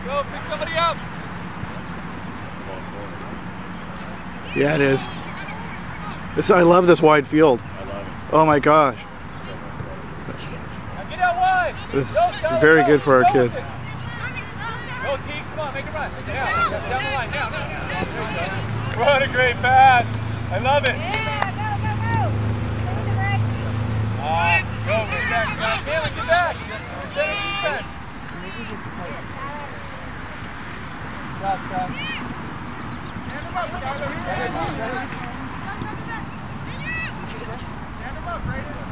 Go, pick somebody up. Yeah, it is. I love this wide field. I love it. Oh my gosh. Now get out wide. This is very good for our kids. Go, T. Come on, make a run. Down the line. Now. What a great pass. I love it. Go, get back. Bailey, get back. Center defense. Stop. Stand him up, Skyler. Stand him up, Brayden.